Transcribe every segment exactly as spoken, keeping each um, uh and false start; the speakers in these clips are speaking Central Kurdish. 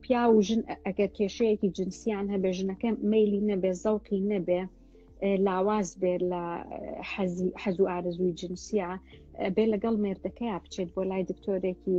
پیا و ژن ئەگەر کێشەیەکی جنسیان هەبێ ژنەکە مەیلی نەبێ زەوقی نەبێ لاواز بێ لە حەز و ئارەزووی جنسیە بێ لەگەڵ مێردەکەیە بچێت بۆ لای دکتۆرێکی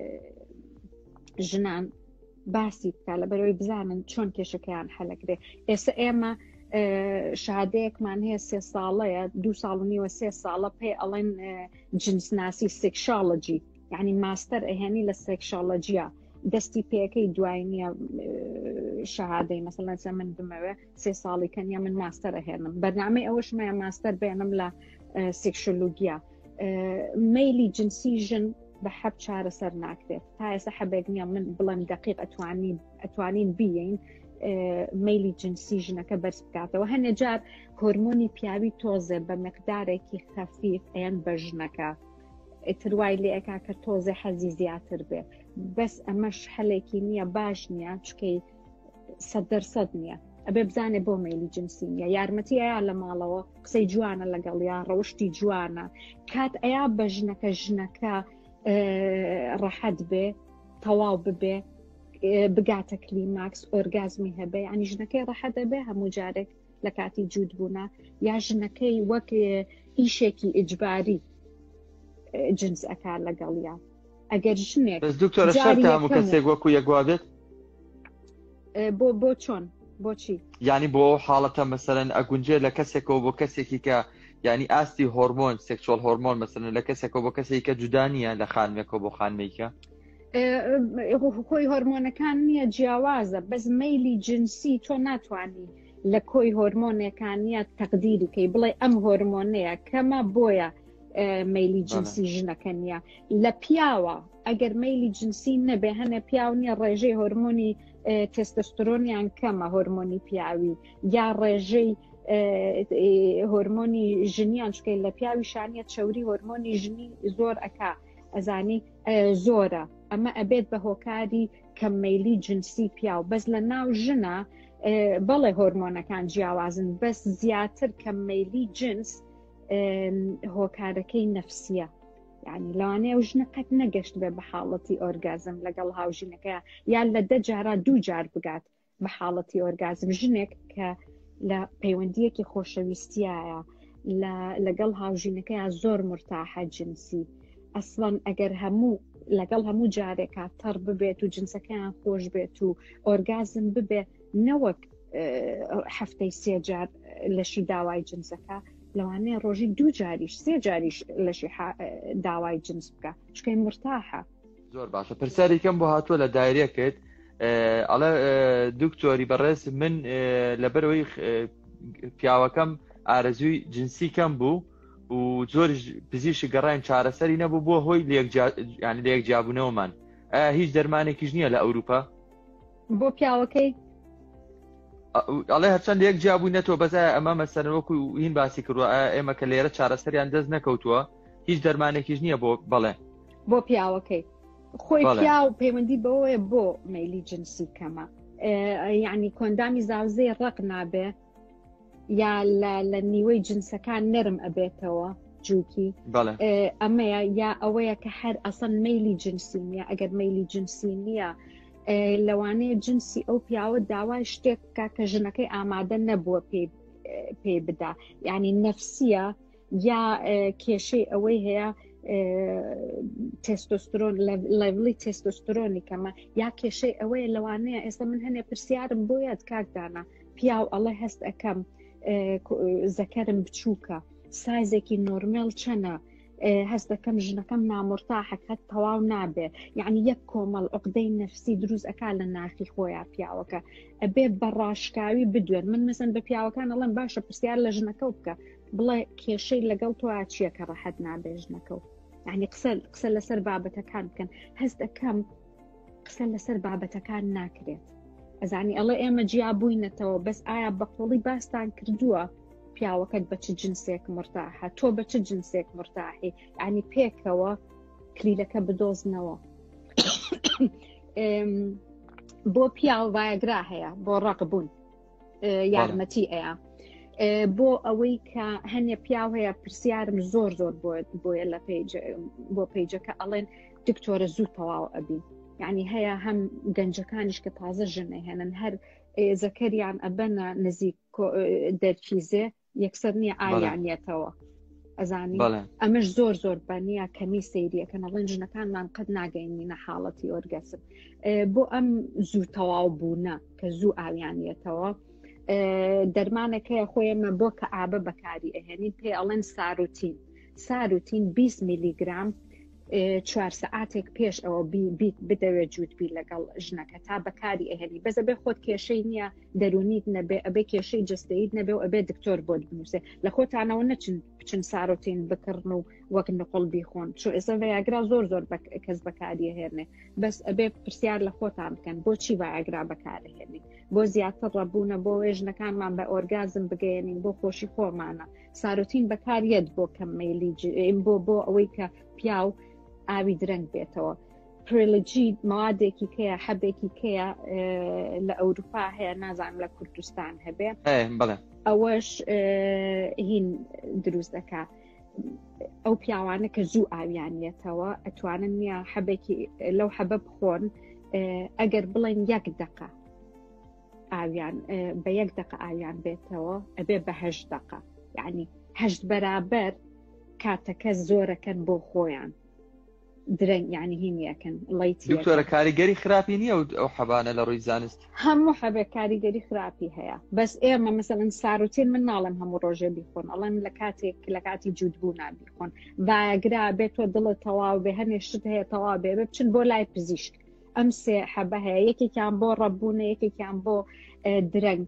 ژنان باسی بکە لەبەرەوەی بزانن چۆن کێشەکەیان هەلەکرێ. ئێستا ئێمە شادەیەکمان هەیە سێ ساڵەیە دوو ساڵ و نیوە سێ ساڵە پێ ئەڵێن جنسناسی سێکشۆلۆجی یعنی ماستەر ئەهێنی لە سێکشۆلۆجیە دەستی پێەکەی دوای نییە شەهادەی مەسەڵەن چە من بمەوێ سێ ساڵی کەنیا من ماستەر ئەهێنم بەرنامەی ئەوەشمەیە ماستەر بێنم لە سێکشۆلۆگیا. مەیلی جنسی ژن بە حەب چارەسەر ناکرێت تا ئێستا حەبێک نییە من بڵێم دقیق ئەتوانین بیین مەیلی جنسی ژنەکە بەرز بکاتەوە. هەنێ جار هۆرمۆنی پیاوی تۆزێ بە مقدارێکی خەفیف ئەیان بە ژنەکە ئتروای لێەکە کە تۆزێ حەزی زیاتر بێ بەس ئەمەش هەلێکی نییە باش نییە چکەی سەد دەرسەد نییە ئەبێ بزانێ بۆ مەیلی جنسی نییە یارمەتی ئەیا لە ماڵەوە قسەی جوانە لەگەڵ یا ڕەوشتی جوانە کات ئەیا بە ژنەکە ژنەکە ڕەحەت بێ تەواو ببێ بگاتە کلیماکس ئۆرگازمی هەبێ ینی ژنەکەی ڕەحەت دەبێ هەموو جارێک لە کاتی جوود بوونا یا ژنەکەی وەک ئیشێکی ئیجباری جنس ئەکار لەگەڵیا ئەگەر ژنێک دکتۆرە شەرتە هەموو کەسێک وەکو یەکوا بێت بۆ بۆ چۆن بۆچی ینی بۆ حاڵەتە مەسەرەن ئەگونجێ لە کەسێکەوە بۆ کەسێکی کە ینی ئاستی هۆرمۆن سێکشوال هۆرمۆن مەسەرەن لە کەسێکەوە بۆ کەسێکی کە جودا نییە لە خانمێکەوە بۆ خانمێکە کۆی هۆرمۆنەکان نییە جیاوازە بەس مەیلی جنسی تۆ ناتوانانی لە کۆی هۆرمۆنەکان نیە تەقدیری کەی بڵێ ئەم هۆرمۆنەیە کەمە بۆیە مەیلی جنسی ژنەکە نییە لە پیاوە ئەگەر مەیلی جنسی نەبێ هەنێ پیاو نییە ڕێژەی هۆرمۆنی تێستۆستۆرۆنیان کەمە هۆرمۆنی پیاوی یا ڕێژەی هۆرمۆنی ژنیان چکەی لە پیاوی شانیە چەوری هۆرمۆنی ژنی زۆر ئەکا ئەزانی زۆرە ئەمە ئەبێت بە هۆکاری کەممەیلی جنسی پیاو بەس لە ناو ژنە بەڵێ هۆرمۆنەکان جیاوازن بەس زیاتر کەممەیلی جنس هۆکارەکەی نەفسیە یعنی لەوانەیە و ژنە قەت نەگەشت بێ بە حاڵەتی ئۆرگازم لەگەڵ هاوژینەکەیە یان لە دە جارە دوو جار بگات بە حاڵەتی ئۆرگازم ژنێک کە لە پەیوەندیەکی خۆشەویستیایە لەگەڵ هاوژینەکەیە زۆر مرتاحە جنسی ئەسڵەن ئەگەر هەموو لەگەڵ هەموو جارێکە تەڕ ببێت و جنسەکەیان خۆش بێت و ئۆرگازم ببێ نەوەک هەفتەی سێ جار لەشی داوای جنسەکە لەوانەیە ڕۆژی دوو جاریش سێ جاریش لەشی داوای جنس بکە چکەی مرتاحە. زۆر باشە پرسیاری کەم بۆ هاتووە لە دایرەکەت ئەڵێ دکتۆری بەڕێز من لەبەرەوەی پیاوەکەم ئارەزووی جنسی کەم بوو و زۆر پزیشی گەڕاین چارەسەری نەبوو بۆ هۆی ینی لە یەک جیابوونەوەمان هیچ دەرمانێکیش نییە لە ئەوروپا بۆ پیاوەکەی ئەڵێ هەرچەند یەک جیابووی نەتەوە بەزای ئەمە مەسەرەن وەکو هین باسی کردووە ئێمە کە لێرە چارەسەریان دەست نەکەوتووە هیچ دەرمانێکیش نییە بۆ بەڵێ بۆ پیاوەکەی خۆی پیاو پەیوەندی بەوەیە بۆ مەیلی جنسی کەمە یعنی کۆندامی زاوزەی ڕق نابێ یا لە نیوەی جنسەکان نەرم ئەبێتەوە جووکی ئەمەیە یا ئەوەیە کە هەر ئەسەن مەیلی جنسی نییە ئەگەر مەیلی جنسی نییە لەوانەیە جنسی ئەو پیاوە داوای شتێک بکە کە ژنەکەی ئامادە نەبووە پێ بدا یعنی نەفسیە یا کێشەی ئەوەی هەیە تێستۆستۆرۆن لەڤڵی تێستۆستۆرۆنی کەمە یا کێشەی ئەوەیە لەوانەیە ئێستا من هەنێ پرسیارم بۆیە کاکدانا پیاو ئەڵێ هەست ئەەکەم زەکەرم بچووکە سایزێکی نۆرمێل چەنە هەست دەکەم ژنەکەم نامۆرتاحە کە تەواو نابێ یعنی یەک کۆمەڵ عقدەی نەفسی دروست ئەکا لە ناخی خۆیان پیاوەکە ئەبێ بەڕاشکاوی بدوێن من مەسەن بە پیاوەکان ئەڵێم باشە پرسیار لە ژنەکە بکە بڵێ کێشەی لەگەڵ تۆ چییە کە ڕەحەت نابێ ژنەکە یعنی قسە لەسەر بابەتەکان بکەن هەست دەکەم قسە لەسەر بابەتەکان ناکرێت ئەزانی ئەڵێ ئێمە جیا بووینەتەوە بەس ئایا بەقۆڵی باستان کردووە پیاوەکەت بە چ جنسێک مرتاحە تۆ بە چ جنسێک مرتاحی ینی پێکەوە کلیلەکە بدۆزنەوە بۆ پیاو ڤایەگرا هەیە بۆ ڕقبوون یارمەتی ئەیە بۆ ئەوەی کە هەنێ پیاو هەیە پرسیارم زۆر زۆر بۆیە لە بۆ پیجەکە ئەڵێن دکتۆرە زوو تەواو ئەبین یعنی هەیە هەم گەنجەکانیش کە تازە ژنە هێنن هەر زەکەریان ئەبەنە نزیک دەرکیزێ یەکسەر نییە ئایانیەتەوە ئەزانی ئەمەش زۆر زۆر بەنیە کەمی سەیریەکەن ئەڵێن ژنەکانمان قەت ناگەینینە حاڵەتی ئۆرگەسم بۆ ئەم زوو تەواو بوونە کە زوو ئاویانیەتەوە دەرمانێکەیە خۆیمە بۆ کە ئابە بەکاری ئەهێنین پێ ئەڵێن ساروتین ساروتین بیست میلیگرام چوار سەعاتێک پێش ئەوە بیت بدەوێت جووتبی لەگەڵ ژنەکە تا بەکاری ئەهێنی بەزە بێ خۆت کێشەی نییە دەرونیت نەبێ ئەبێ کێشەی جستەیت نەبێ و ئەبێ دکتۆر بۆت بنووسێ لە خۆتانەوە نەچن بچن ساروتین بکردن و وەک نقڵ بیخۆن چۆ ئێستا ڤیاگرا زۆر زۆر کەس بەکاری ئەهێنێ بەس ئەبێ پرسیار لە خۆتان بکەن بۆچی ڤیاگرا بەکارهێنی بۆ زیاتر ڕەبوونە بۆ ژنەکانمان بە ئۆرگازم بگەێنین بۆ خۆشی خۆمانە ساروتین بەکاریەت بۆ کەممەیلی بۆ بۆ ئەوەی کە پیاو ئاوی درەنگ بێتەوە پرلجی موادێکی کەیە حەبێکی کەیە لە ئەوروپا هەیە نازانم لە کوردستان هەبێ ئەوەش هین دروست دەکات ئەو پیاوانە کە زوو ئاویانیەتەوە ئەتوانن نییە حەبێکی لەو حەبە بخۆن ئەگەر بڵێن یەک دقە ئاویان بە یەک دقە ئاویان بێتەوە ئەبێ بە هەشت دقە یعنی هەشت بەرابەر کاتەکە زۆرەکەن بۆ خۆیان درەنگ یعنی هینیەکەن دکتۆرە کاریگەری خراپی نییە ئەو حەبانە لە ڕووی زانست هەموو حەبێ کاریگەری خراپی هەیە بەس ئێمە مەسەڵەن ساروتین من ناڵم هەموو ڕۆژێ بیخۆن ئەڵێن لە کاتێک لە کاتی جوودبوو نابیخۆن ڤایاگرا بێت تۆ دڵت تەواو بێ هەنێشت هەیە تەواو بێ بێ بچن بۆ لای پزیشک ئەم سێ حەبە هەیە یەکێکیان بۆ ڕەبوونە یەکێکیان بۆ درەنگ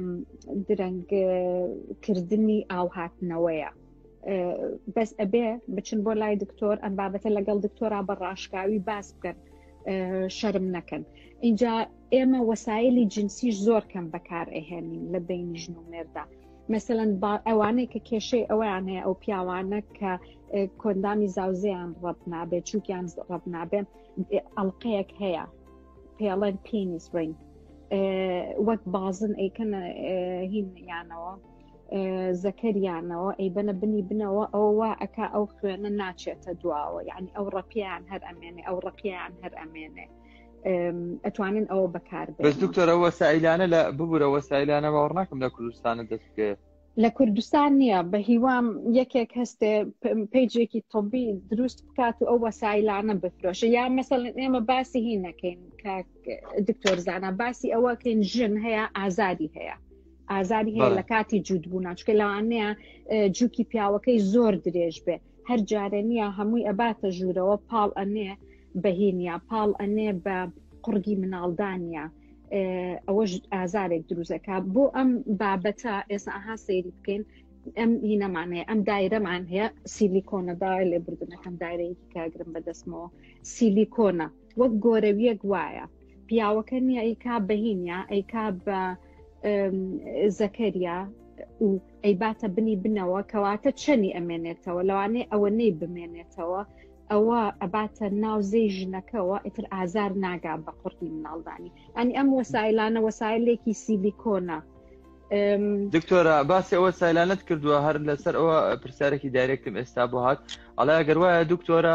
درەنگکردنی ئاو هاتنەوەیە بەس ئەبێ بچن بۆ لای دکتۆر ئەم بابەتە لەگەڵ دکتۆرا بە ڕاشکاوی باس بکەن شەرم نەکەن اینجا ئێمە وەسایلی جنسیش زۆر کەم بەکار ئەهێنین لە بینی ژن و مێردا مەسەڵەن ئەوانەی کە کێشەی ئەویان هەیە ئەو پیاوانە کە کۆندامی زاوزەیان ڕەب نابێت چووکیان ڕەب نابێت ئەڵقەیەک هەیە پێڵێن پێنیس ڕینگ وەک بازن ئەیکەنە هین یانەوە زەکەریانەوە ئەی بەنە بنی بنەوە ئەوە ئەکا ئەو خوێنە ناچێتە دواوە یعنی ئەو ڕەپیان هەر ئەمێنێ ئەو ڕەقیان هەر ئەمێنێ ئەتوانن ئەوە بەکار بێت بەس دکتۆرەوە سائلانە لە ببوورەوە سائلانە باوەڕ ناکەم لە کوردستانە دەست بکە لە کوردستان نییە بە هیوام یەکێک هەستێ پیجێکی تۆبی دروست بکات و ئەو وەسایلانە بفرۆشە یا مەسەڵەن ئێمە باسی هی نەکەین دکتۆر زانە باسی ئەوەکەین ژن هەیە ئازادی هەیە ئازادی هەیە لە کاتی جوودبوونا چکە لەوانەیە جووکی پیاوەکەی زۆر درێژ بێ هەر جارە نییە هەمووی ئەباتە ژوورەوە پاڵ ئەنێ بەهینە پاڵ ئەنێ بە قورگی مناڵدانە ئەوەش ئازارێک دروستەکە بۆ ئەم بابەتە ئێستا ئاها سەیری بکەین ئەم هینەمانەیە ئەم دایرەمان هەیە سیلیکۆنە داوای لێبوردنەکەم دایرەیەکی کاگرم بەدەستمەوە سیلیکۆنە وەک گۆرەویەک وایە پیاوەکە نییە ئەیکا بەهینە ئەیکا بە زەکەریا و ئەیباتە بنی بنەوە کەواتە چەنی ئەمێنێتەوە لەوانەیە ئەوە نەی بمێنێتەوە ئەوە ئەباتە ناوزەی ژنەکەەوە ئیتر ئازار ناگا بە قورگی مناڵدانی ئەنی ئەم وەسایلانە وەسایلێکی سیلیکۆنە دکتۆرە باسی ئەوە سایلانت کردووە هەر لەسەر ئەوە پرسیارێکی دایرێکتم ئێستا بۆ هات ئەڵێ ئەگەر وایە دکتۆرە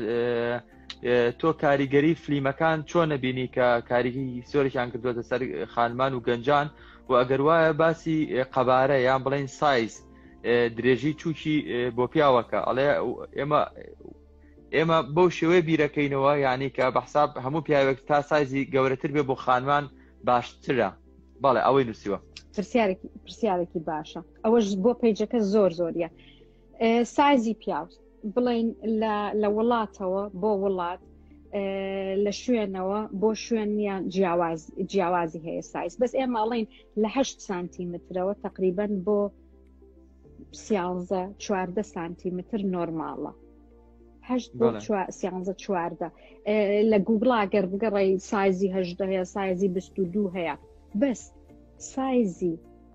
تۆ کاریگەری فلیمەکان چۆن نەبینی کە کاریگەری سۆرێکیان کردوێتە سەر خانمان و گەنجان و ئەگەر وایە باسی قەبارە یان بڵێن سایز درێژی چووکی بۆ پیاوەکە ئەڵێ ئێمە ئێمە بەو شێوەیە بیرەکەینەوە یعنی کە بەحساب هەموو پیاوێک تا سایزی گەورەتر بێ بۆ خانمان باشترە بەڵێ ئەوەی نووسیوە پرسیارێکی باشە ئەوەش بۆ پیجەکە زۆر زۆریە سایزی پیاو بڵین لە وڵاتەوە بۆ وڵات لە شوێنەوە بۆ شوێنیە جیاوازی هەیە سایز بەس ئێمە ئەڵین لە هەشت سانتیمترەوە تقریبەن بۆ سیانزە چواردە سانتیمتر نۆرماڵە هەشت بۆ سیانزە چواردە لە گوگڵا گەر بگەڕی سایزی هەژدە هەیە سایزی بیست و دوو هەیە بەس سایزی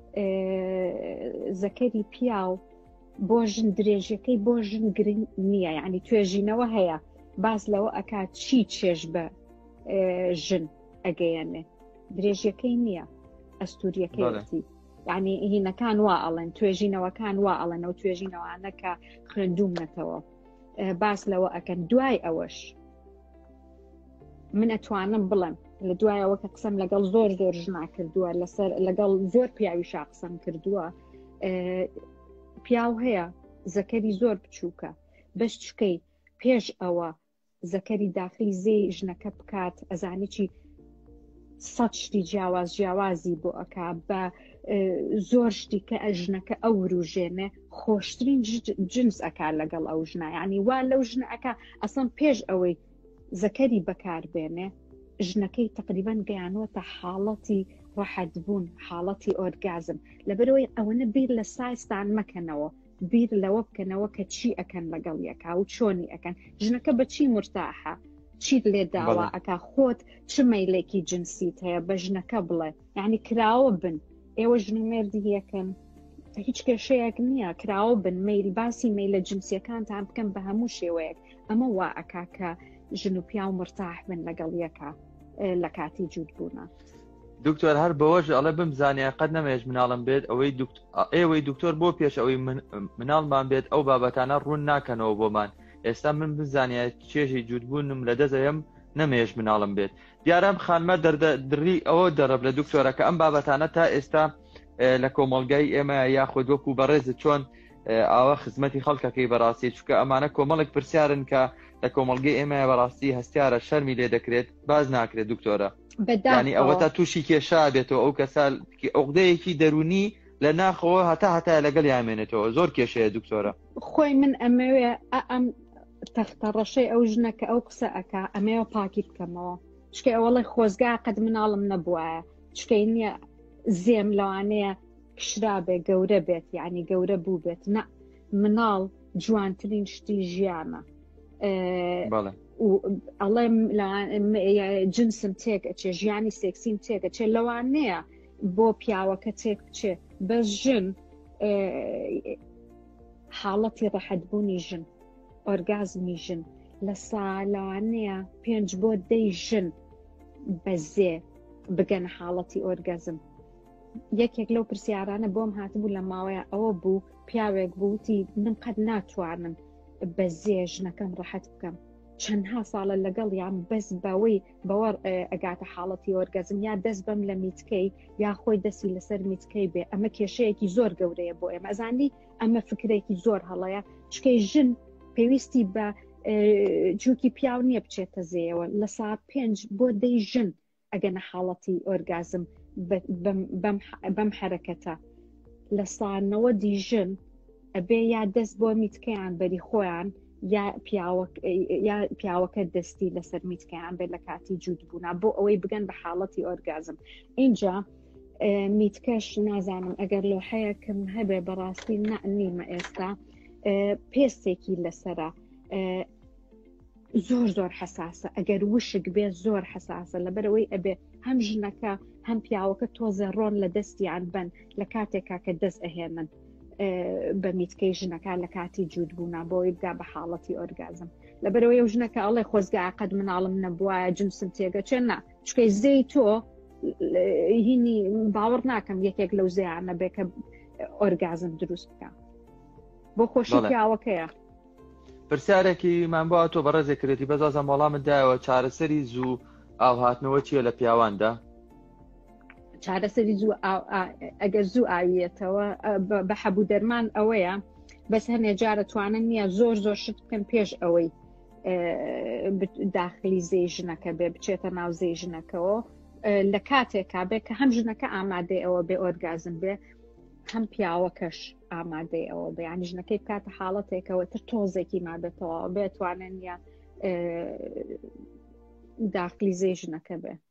زەکەری پیاو بۆ ژن درێژەکەی بۆ ژن گرنگ نییە یعنی توێژینەوە هەیە باس لەوە ئەکات چی چێژ بە ژن ئەگەیەنێ درێژەکەی نییە ئەستوریەکەی یعنی هینەکان وا ئەڵێن توێژینەوەکان وا ئەڵێن ئەو توێژینەوەانە کە خوێندومەتەوە باس لەوە ئەکەن دوای ئەوەش من ئەتوانم بڵێم لە دوایەوە کە قسەم لەگەڵ زۆر زۆر ژنا کردووە لەسەر لەگەڵ زۆر پیاویشا قسەم کردووە پیاو هەیە زەکەری زۆر بچووکە بەش چکەی پێش ئەوە زەکەری داخلی زێی ژنەکە بکات ئەزانی چی سەد شتی جیاواز جیاوازی بۆ ئەکا بە زۆر شتی کە ئەژنەکە ئەو وروژێنێ خۆشترین جنس ئەکا لەگەڵ ئەو ژنە یعنی وا لەو ژنە ئەکا ئەسەن پێش ئەوەی زەکەری بەکاربێنێ ژنەکەی تقریبان گەیانوەتە حاڵەتی ڕەحەتبوون حاڵەتی ئۆرگازم لەبەرەوەی ئەوەنە بیر لە سایستان مەکەنەوە بیر لەوە بکەنەوە کە چی ئەکەن لەگەڵ یەکا و چۆنی ئەکەن ژنەکە بە چی مرتاحە چیت لێ داوا ئەکا خۆت چ مەیلێکی جنسیت هەیە بە ژنەکە بڵێ یعنی کراوە بن ئێوە ژن و مێردی یەکەن هیچ کێشەیەک نییە کراوە بن مەیل باسی مەیلە جنسیەکانتان بکەن بە هەموو شێوەیەک ئەمە وا ئەکا کە ژن و پیا و مرتاح بن لەگەڵ یەکە لە کاتی جوودبوونە. دکتۆر هەر بەوەش ئەڵێ بمزانێ قەت نەمێژ مناڵم بێت ئەوەی ئێوەی دکتۆر بۆ پێش ئەوەی مناڵمان بێت ئەو بابەتانە ڕوون ناکەنەوە بۆمان ئێستا من بزانێ کێژی جوودبوونم لە دەزەیەم نەمێژ مناڵم بێت دیارم خانمە دەردەدڕی ئەوە دەڕب لە دکتۆرە کە ئەم بابەتانە تا ئێستا لە کۆمەڵگای ئێمە یاخود وەکو بەڕێزت چۆن ئاوە خزمەتی خەڵکەکەی بەڕاستی چکە ئەمانە کۆمەڵێک پرسیارن کە لە کۆمەڵگەی ئێمە بەڕاستی هەستیارە شەرمی لێ دەکرێت باز ناکرێت دکتۆرە ینی ئەوە تا تووشی کێشا بێتەوە ئەو کەسا عقدەیەکی دەرونی لە ناخەوە هەتا هەتا لەگەڵ یامێنێتەوە زۆر کێشەیە دکتۆرە خۆی من ئەمەوێ ئەم تەختە ڕەشەی ئەو ژنەکە ئەو قسە ئەکا ئەمەوە پاکی بکەمەوە چکە ئەوڵی خۆزگا قەت مناڵم نەبووە چکەی نییە زێم لەوانەیە کشرا بێ گەورە بێت یعنی گەورە بوو بێت نە مناڵ جوانترین شتی ژیانە ئەڵێم جنسم تێک ئەچێ ژیانی سێکسیم تێک ئەچێ لەوانەیە بۆ پیاوەکە تێک بچێ بەس ژن حاڵەتی ڕەحەتبوونی ژن ئۆرگازمی ژن لە ساڵانەیە پێنج بۆ دەی ژن بەزێ بگەن حاڵەتی ئۆرگازم یەکێک لەو پرسیارانە بۆم هاتبوو لە ماوەیە ئەوە بوو پیاوێک بووتی من قەت ناتوانم بەزێ ژنەکەم ڕەحەت بکەم چەندها ساڵە لەگەڵ یان بەس بەوەی بەوە ئەگاتە حاڵەتی ئۆرگازم یا دەست بەم لە میتکەی یا خۆی دەستی لەسەر میتکەی بێ ئەمە کێشەیەکی زۆر گەورەیە بۆ ئێمە ئەزانی ئەمە فکرێکی زۆر هەڵەیە چکەی ژن پێویستی بە جووکی پیاو نییە بچێتە زێەوە لە ساعت پێنج بۆ دەی ژن ئەگەنە حاڵەتی ئۆرگازم بەم حرەکەتە لە ساڵنەوە دیژن ئەبێ یا دەست بۆ میتکەیان بەری خۆیان یا پیاوەکە دەستی لەسەر میتکەیان بێت لە کاتی جوودبوونا بۆ ئەوەی بگەن بە حاڵەتی ئۆرگازم اینجا میتکەش نازانم ئەگەر لۆحەیەکم هەبێ بەڕاستی نیمە ئێستا پێستێکی لەسرە زۆر زۆر حساسە ئەگەر وشک بێ زۆر حساسە لەبەرەوەی ئەبێ هەم ژنەکە هەم پیاوەکە تۆزە ڕۆن لە دەستیان بن لە کاتێکا کە دەست ئەهێنن بە میتکەی ژنەکە لە کاتی جوودبوونا بۆی بگا بە حاڵەتی ئۆرگازم لەبەرەوەی ئەو ژنەکە ئەڵێ خۆزگا قەت مناڵم نەبووایە جنسم تێگەچێ نا چکەی زەی تۆ هینی باوەڕ ناکەم یەکێک لەو زەیانە بێ کە ئۆرگازم دروست بکە بۆ خۆشی پیاوەکەیە پرسیارێکی مان بۆ تۆ بەڕێزێکرێتی بەزازم وەڵامت دایەوە چارەسەری زوو ئاوهاتنەوە چییە لە پیاواندا چارەسەری زوو ئەگەر زوو ئاویێتەوە بە حەبوو دەرمان ئەوەیە بەس هەنێ جارە توانن نییە زۆر زۆر شت بکەن پێش ئەوەی داخلی زێی ژنەکە بێ بچێتە ناو زێی ژنەکەەوە لە کاتێکا بێ کە هەم ژنەکە ئامادەی ئەوە بێ ئۆرگازم بێ هەم پیاوەکەش ئامادەی ئەوە بێ ینی ژنەکەی بکاتە حاڵەتێکەوە تر تۆزێکی مابێتەوە بێتوانن یا داخلی زێی ژنەکە بێ